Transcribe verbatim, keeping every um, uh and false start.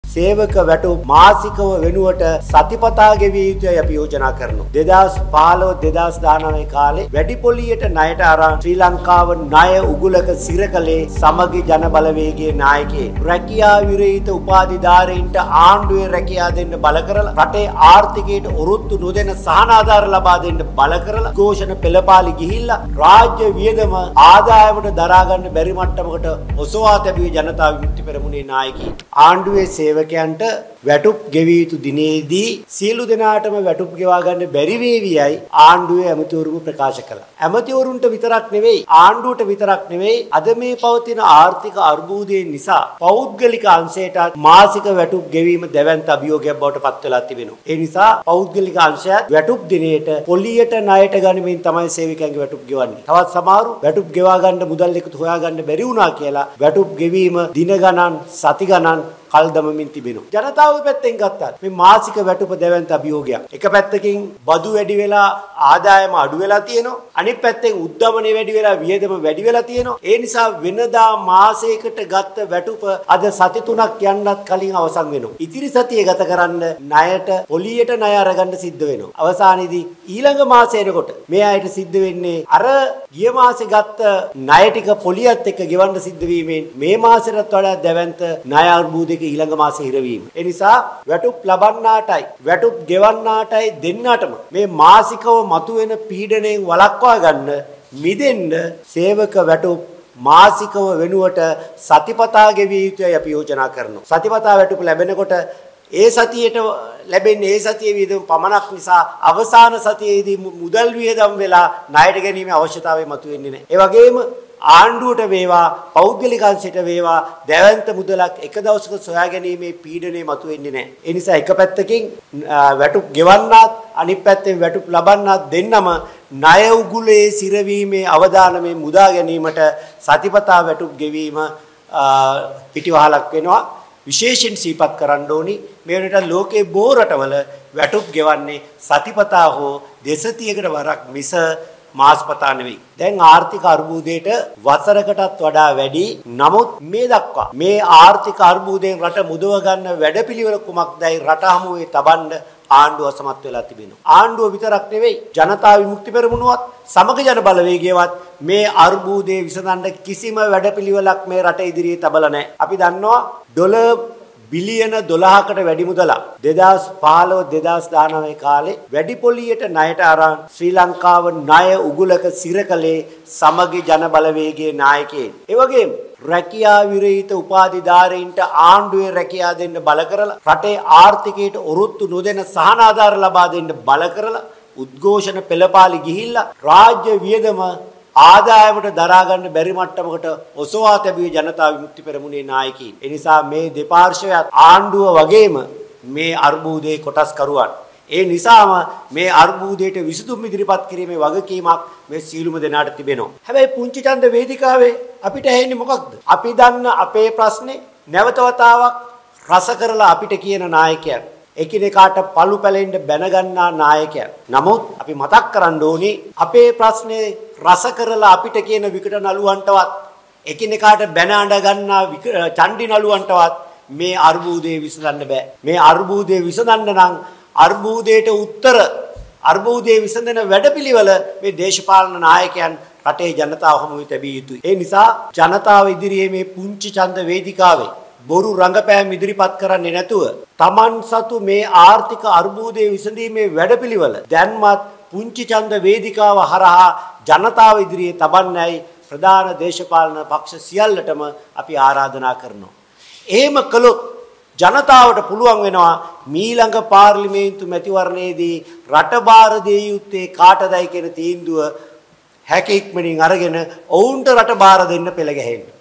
සේවක වැටුප් මාසිකව වෙනුවට සතිපතා ගෙවිය යුතුයි අපි යෝජනා කරනවා. දෙදාස් පහළොව දෙදාස් දානවය කාලේ වැඩි පොලියට ණයට අරන් ශ්‍රී ලංකාව ණය උගුලක සිරකලේ සමගි ජන බලවේගයේ නායකයෙක්. රැකියා විරහිත උපාධිධාරීන්ට ආණ්ඩුවේ රැකියා දෙන්න බල කරලා රටේ ආර්ථිකයට ඔරොත්තු නොදෙන සහනාධාර ලබා දෙන්න බල කරලා ഘോഷණ පෙළපාලි ගිහිල්ලා රාජ්‍ය වියදම ආදායමට දරා ගන්න බැරි මට්ටමකට ඔසවා තැබුවේ ජනතා විමුක්ති පෙරමුණේ නායකයෙක්. ආණ්ඩුවේ සේවකයන්ට වැටුප් ගෙවිය යුතු දිනේදී සියලු දෙනාටම වැටුප් ගෙවා ගන්න බැරි වේවියයි ආණ්ඩුවේ ඇමතිවරු ප්‍රකාශ කළා. ඇමතිවරුන්ට විතරක් නෙවෙයි ආණ්ඩුවට විතරක් නෙවෙයි අද මේ පවතින ආර්ථික අර්බුදය නිසා පෞද්ගලික අංශයට මාසික වැටුප් ගෙවීම දැවැන්ත අභියෝගයක් බවට පත් වෙලා තිබෙනවා. ඒ නිසා පෞද්ගලික අංශයත් වැටුප් දිනේට පොලියට ණයට ගනිමින් තමයි සේවකයන්ගේ වැටුප් ගෙවන්නේ. තවත් සමහරු වැටුප් ගෙවා ගන්න මුදල් එකතු හොයා ගන්න බැරි වුණා කියලා වැටුප් ගෙවීම දින ගණන් සති ගණන් කල් දමමින් තිබෙනවා. ජනතාවගේ පැත්තෙන් ගත්තාත් මේ මාසික වැටුප දැවැන්ත අභියෝගයක්. එක පැත්තකින් බදු වැඩි වෙලා ආදායම අඩු වෙලා තියෙනවා. අනිත් පැත්තෙන් උද්දමනය වැඩි වෙලා වියදම වැඩි වෙලා තියෙනවා. ඒ නිසා වෙනදා මාසයකට ගත්ත වැටුප අද සති තුනක් යන්නත් කලින් අවසන් වෙනවා. ඉතිරි සතිය ගත කරන්න ණයට පොලියට ණය අරගන්න සිද්ධ වෙනවා. අවසානයේදී ඊළඟ මාසෙ එනකොට මේ අයට සිද්ධ වෙන්නේ අර ගිය මාසේ ගත්ත ණය ටික පොලියත් එක්ක ගෙවන්න සිද්ධ වීමෙන් මේ මාසෙටත් වඩා දැවැන්ත ණය අර්බුදයක ඊළඟ මාසේ හිරවීම. ඒ නිසා වැටුප් ලබන්නාටයි වැටුප් ගෙවන්නාටයි දෙන්නාටම මේ මාසිකව මතුවෙන පීඩණයෙන් වළක්වා ගන්න මිදෙන්න සේවක වැටුප් මාසිකව වෙනුවට සතිපතා ගෙවිය යුතුයි අපි යෝජනා කරනවා. සතිපතා වැටුප ලැබෙනකොට ඒ සතියේට ලැබෙන්නේ ඒ සතියේ වියදම පමණක් නිසා අවසාන සතියේදී මුදල් වියදම් වෙලා ණයට ගැනීමේ අවශ්‍යතාවය මතුවෙන්නේ නැහැ. ඒ වගේම ආණ්ඩුවට වේවා පෞද්ගලික අංශයට වේවා දැවැන්ත මුදලක් එක දවසක සොයා ගැනීමේ පීඩනය මතුවෙන්නේ නැහැ. ඒ නිසා එක පැත්තකින් වැටුප් ගෙවන්නත් අනිත් පැත්තෙන් වැටුප් ලබන්නත් දෙන්නම ණය උගුලේ සිරවීමේ අවදානමේ මුදා ගැනීමට සතිපතා වැටුප් ගෙවීම පිටිවහලක් වෙනවා. විශේෂයෙන් සිහිපත් කරන්න ඕනි මේ වෙනට ලෝකේ බොහෝ රටවල වැටුප් ගෙවන්නේ සතිපතා හෝ දෙසතියකට වරක් මිස මාස්පතා නෙවෙයි. දැන් ආර්ථික අර්බුදයට වසරකටත් වඩා වැඩි. නමුත් මේ දක්වා මේ ආර්ථික අර්බුදයෙන් රට මුදව ගන්න වැඩපිළිවෙල කුමක්දයි රට හමුවේ තබන්න ආණ්ඩුව අසමත් වෙලා තිබෙනවා. ආණ්ඩුව විතරක් නෙවෙයි ජනතා විමුක්ති පෙරමුණවත් සමග ජන බලවේගයවත් මේ අර්බුදයේ විසඳන්න කිසිම වැඩපිළිවෙලක් මේ රට ඉදිරියේ තබලා නැහැ. අපි දන්නවා ඩොලර් බිලියන දොළහකට වැඩි මුදලක් දෙදාස් පහළොව දෙදාස් දානවය කාලේ වැඩි පොලියට ණයට අරන් ශ්‍රී ලංකාව ණය උගුලක සිරකලේ සමගි ජන බලවේගයේ නායකයෙක්. ඒ වගේම රැකියා විරහිත උපාධිධාරීන්ට ආණ්ඩුවේ රැකියා දෙන්න බල කරලා රටේ ආර්ථිකයට ඔරොත්තු නොදෙන සහනාධාර ලබා දෙන්න බල කරලා උද්ඝෝෂණ පෙළපාලි ගිහිල්ලා රාජ්‍ය වියදම ආදායමට දරා ගන්න බැරි මට්ටමකට ඔසවා තැබුවේ ජනතා විමුක්ති පෙරමුණේ නායකයින්. ඒ නිසා මේ දෙපාර්ශ්වයත් ආණ්ඩුව වගේම මේ අර්බුදයේ කොටස්කරුවන්. ඒ නිසාම මේ අර්බුදයට විසඳුම් ඉදිරිපත් කිරීමේ වගකීමක් මේ සීලුම දෙනාට තිබෙනවා. හැබැයි පුංචි ඡන්ද වේදිකාවේ අපිට ඇහෙන්නේ මොකක්ද? අපි දන්න අපේ ප්‍රශ්නේ නැවත වතාවක් රස කරලා අපිට කියන නායකයන්. එකිනෙකාට පළු පැලෙන්න බැන ගන්නා නායකයන්. නමුත් අපි මතක් කරන්න ඕනි අපේ ප්‍රශ්නේ රස කරලා අපිට කියන විකට නළුවන්ටවත් එකිනෙකාට බැන අඬ ගන්නා චණ්ඩි නළුවන්ටවත් මේ අර්බුදේ විසඳන්න බෑ. මේ අර්බුදේ විසඳන්න නම් අර්බුදයට උත්තර අර්බුදේ විසඳන වැඩපිළිවෙල මේ දේශපාලන නායකයන් රටේ ජනතාව හමුවේ තැබිය යුතුයි. ඒ නිසා ජනතාව ඉදිරියේ මේ පුංචි ඡන්ද වේදිකාවේ බොරු රංගපෑම් ඉදිරිපත් කරන්නේ නැතුව Taman සතු මේ ආර්ථික අර්බුදයේ විසඳීමේ වැඩපිළිවෙල දැන්මත් පුංචි ඡන්ද වේදිකාව හරහා ජනතාව ඉදිරියේ තබන්නයි ප්‍රධාන දේශපාලන පක්ෂ සියල්ලටම අපි ආරාධනා කරනවා. එහෙම කළොත් ජනතාවට පුළුවන් වෙනවා මීළඟ පාර්ලිමේන්තු මැතිවරණයේදී රට බාර දිය යුත්තේ කාටදයි කියන තීන්දුව හැකි ඉක්මනින් අරගෙන ඔවුන්ට රට බාර දෙන්න පෙළ ගැහෙන්න.